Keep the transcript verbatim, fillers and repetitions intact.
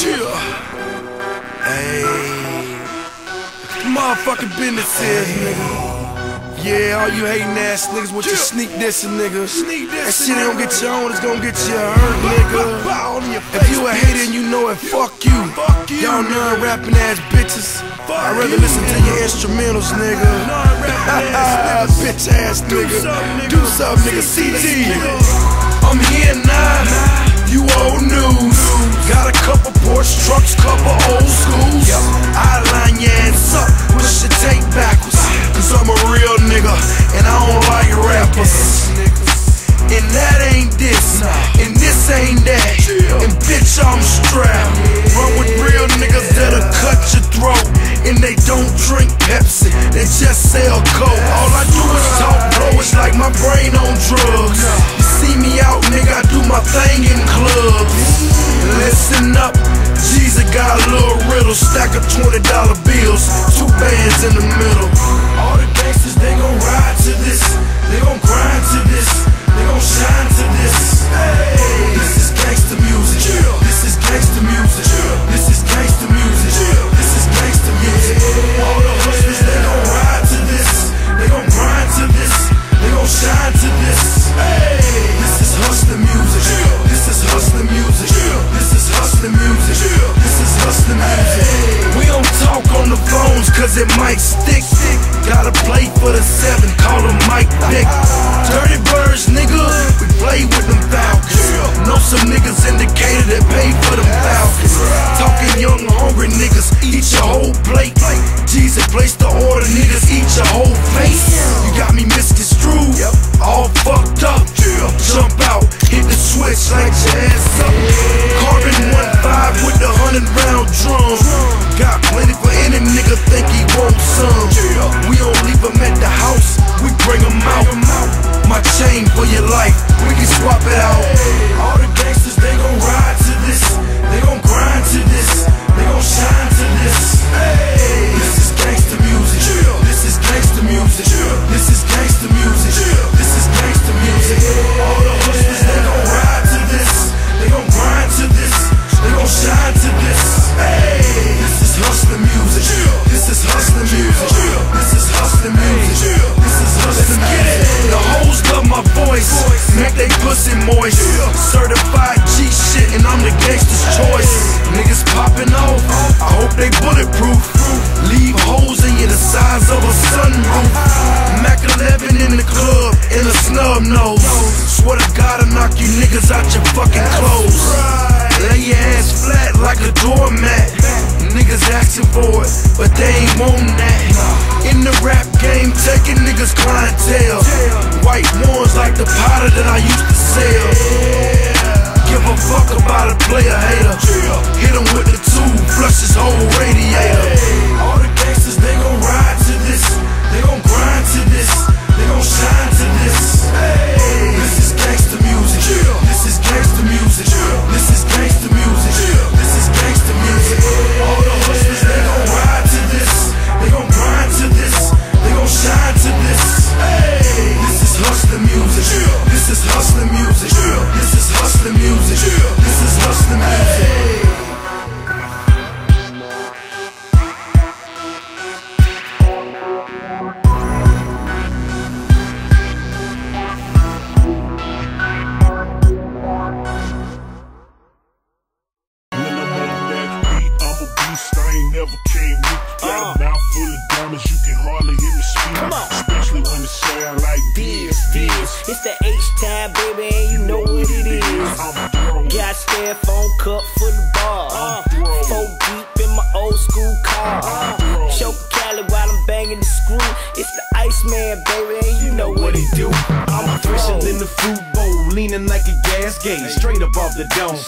Chill. Hey, motherfucking business is, nigga. Yeah, all you hating ass niggas with your sneak dissing, nigga. That shit ain't gonna get you on, it's gonna get you hurt, nigga. If you a hater and you know it, fuck you. Y'all non-rapping ass bitches. I'd rather listen to your instrumentals, nigga. Bitch ass nigga. Do something, nigga. C T. I'm here now. You old news. Got a couple Porsche trucks, couple old schools. I line your ass up, push your tape backwards. Cause I'm a real nigga, and I don't like rappers. And that ain't this, and this ain't that. And bitch, I'm strapped. Run with real niggas that'll cut your throat. And they don't drink Pepsi, they just sell Coke. All I do is talk, bro, it's like my brain on drugs. You see me out, nigga, I do my thing in clubs. Listen up, Jesus got a little riddle. Stack of twenty dollar bills, two bands in the middle. All the gangsters, they gon' ride to this. They gon' grind to this. They gon' shine to this. Hey, this is gangsta music. This is gangsta music. This is gangsta music. This is gangsta music. All the hustlers, they gon' ride to this. They gon' grind to this. They gon' shine to this. Hey, this is hustler music. This is hustler music. This is hustler music. This is hustler music. We don't talk on the phones cause it might stick. Gotta play for the seven, call him Mike Vick. Dirty birds, nigga, we play with them Falcons. Know some niggas indicated that pay for them Falcons. Talking young, hungry niggas, eat your whole plate. Jesus placed the order, niggas, eat your whole face. You got me misconstrued, all fucked up. Jump out, hit the switch, light your ass up. Carbon one five with the hundred round drum. Got plenty for any nigga think he want some. We don't leave them at the house, we bring them out. My chain for your life, we can swap it out. All the gangsters, they gon' ride to this. They gon' grind to this. They gon' shine to this. Hey, this is gangsta music. This is gangsta music. This is gangsta music. This is gangsta music. All the hustlers, they gon' ride to this. They gon' grind to this. They gon' shine to this. Hey, this is hustler music. This is hustler music. This is hustler music. This is hustler music. The hoes love my voice, make they pussy moist. Certified G shit, and I'm the gangster's choice. Niggas popping off, I hope they bulletproof. Leave holes in you the size of a sunroof. Mac eleven in the club, and a snub nose. Swear to God, I'll knock you niggas out your fucking clothes. Lay your ass flat like a doormat. Niggas asking for it, but they ain't wantin' that. In the rap game, taking niggas clientele. White ones like the powder that I used to sell. Give a fuck about a player hater. Hit him with the two, flush his whole radiator. All the gangsters, they gon' ride to this. They gon' grind to this. They gon' shine to this. Hey, this is gangsta music. This is gangsta music. This is gangsta music. This is gangsta music. All the hustlers, they gon' ride to this. They gon' grind to this. They gon' shine to this. Hey, this is hustler music. This is hustler music. This is hustler music. This is hustler music. Never came weak. Got a mouth full of diamonds, you can hardly hear me speak. Come on. Especially when it sound like this, this. It's the H-time, baby, and you know what it is. Got styrofoam cup full of bars. Uh, Four deep in my old school car. Uh, Choke Cali while I'm banging the screw. It's the Iceman, baby, and you know what it do. I'm fresher than the fruit bowl, leaning like a gas gauge, straight up off the dome.